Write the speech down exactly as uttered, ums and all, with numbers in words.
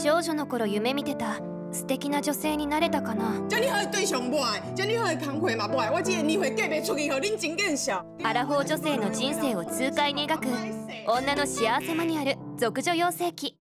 少女の頃夢見てた素敵な女性になれたかな。 遮尔好的对象无爱，遮尔好的工课嘛无爱，我这个年会嫁袂出去，互恁真见笑。 アラフォー女性の人生を痛快に描く女の幸せマニュアル、俗女養成記。